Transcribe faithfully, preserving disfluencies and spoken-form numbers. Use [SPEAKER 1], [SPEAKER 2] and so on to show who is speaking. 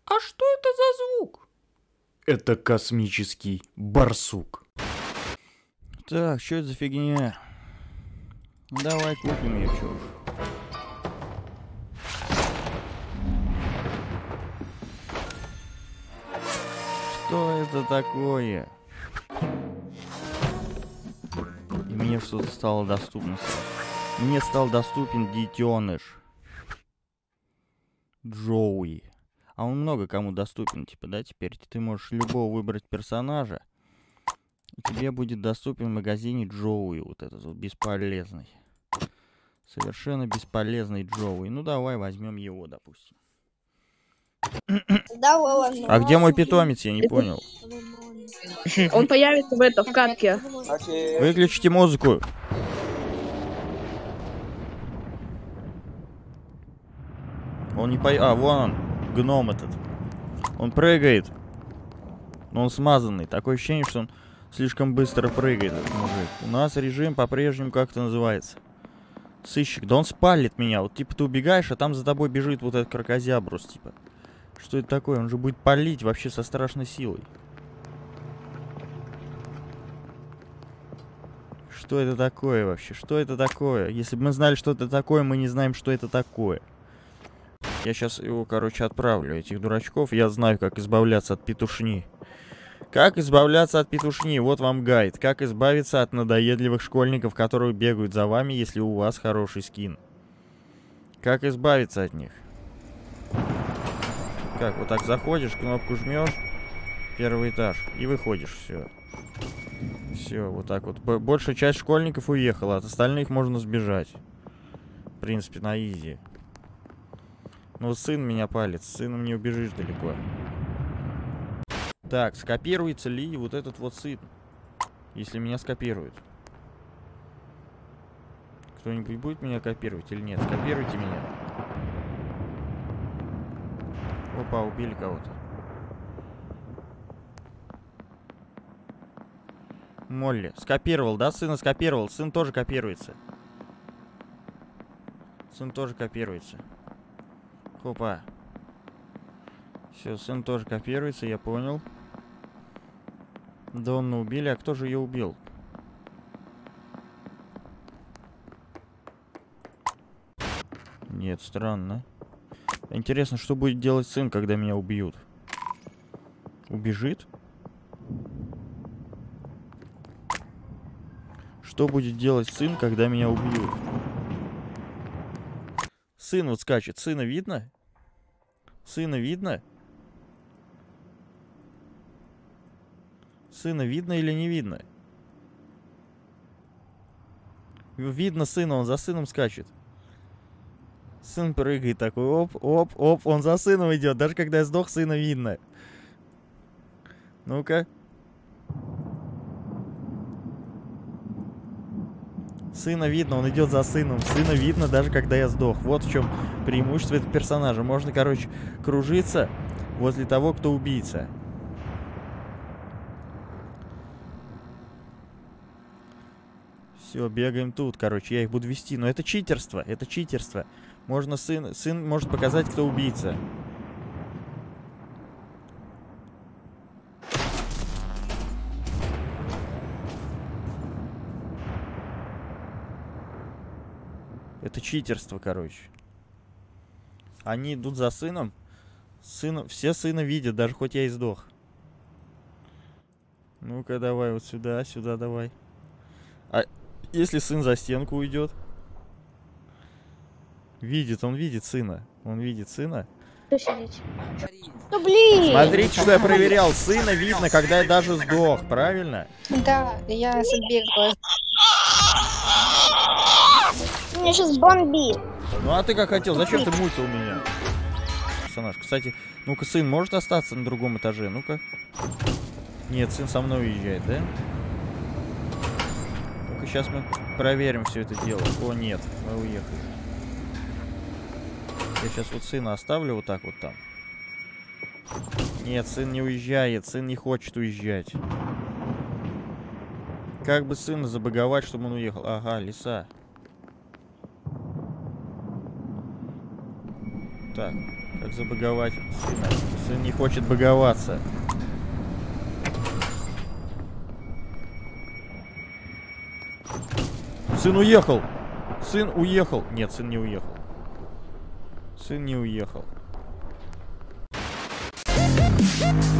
[SPEAKER 1] А что это за звук? Это космический барсук. Так, что это за фигня? Давай купим ее, чё уж. Что это такое? И мне что-то стало доступно. Мне стал доступен детеныш Джоуи. А он много кому доступен, типа, да, теперь ты можешь любого выбрать персонажа. И тебе будет доступен в магазине Джоуи, вот этот вот бесполезный. Совершенно бесполезный Джоуи. Ну давай возьмем его, допустим. А где мой питомец, я не понял.
[SPEAKER 2] Он появится в этом, в катке.
[SPEAKER 1] Выключите музыку. Он не по... А, вон он, гном этот. Он прыгает. Но он смазанный. Такое ощущение, что он слишком быстро прыгает, этот мужик. У нас режим по-прежнему, как это называется? Сыщик. Да он спалит меня. Вот типа ты убегаешь, а там за тобой бежит вот этот крокозябрус, типа. Что это такое? Он же будет палить вообще со страшной силой. Что это такое вообще? Что это такое? Если бы мы знали, что это такое, мы не знаем, что это такое. Я сейчас его, короче, отправлю, этих дурачков. Я знаю, как избавляться от петушни. Как избавляться от петушни? Вот вам гайд. Как избавиться от надоедливых школьников, которые бегают за вами, если у вас хороший скин. Как избавиться от них? Как, вот так заходишь, кнопку жмешь, первый этаж, и выходишь, все. Все, вот так вот. Большая часть школьников уехала, от остальных можно сбежать. В принципе, на изи. Ну, сын меня палит, с сыном не убежишь далеко. Так, скопируется ли вот этот вот сын? Если меня скопируют. Кто-нибудь будет меня копировать или нет? Скопируйте меня. Опа, убили кого-то. Молли. Скопировал, да? Сына скопировал. Сын тоже копируется. Сын тоже копируется. Опа. Все, сын тоже копируется, я понял. Донну убили, а кто же ее убил? Нет, странно. Интересно, что будет делать сын, когда меня убьют? Убежит? Что будет делать сын, когда меня убьют? Сын вот скачет. Сына видно? Сына видно? Сына видно или не видно? Видно сына, он за сыном скачет. Сын прыгает такой, оп, оп, оп, он за сыном идет. Даже когда я сдох, сына видно. Ну-ка. Сына видно, он идет за сыном. Сына видно, даже когда я сдох. Вот в чем преимущество этого персонажа. Можно, короче, кружиться возле того, кто убийца. Все, бегаем тут, короче, я их буду вести. Но это читерство, это читерство. Можно сын, сын может показать, кто убийца. Это читерство, короче. Они идут за сыном. Сына, все сына видят, даже хоть я и сдох. Ну-ка, давай вот сюда, сюда давай. А если сын за стенку уйдет? Видит, он видит сына. Он видит сына.
[SPEAKER 3] Ну блин!
[SPEAKER 1] Смотрите, что я проверял. Сына видно, когда я даже сдох, правильно?
[SPEAKER 3] Да, я забегала. Меня сейчас бомбит.
[SPEAKER 1] Ну а ты как хотел? Зачем ты мутил меня? Персонаж. Кстати, ну-ка, сын может остаться на другом этаже? Ну-ка. Нет, сын со мной уезжает, да? Ну-ка, сейчас мы проверим все это дело. О, нет, мы уехали. Я сейчас вот сына оставлю вот так вот там. Нет, сын не уезжает, сын не хочет уезжать. Как бы сына забаговать, чтобы он уехал? Ага, лиса. Так, Как забаговать сына? Сын не хочет баговаться. Сын уехал! Сын уехал! Нет, сын не уехал. Сын не уехал.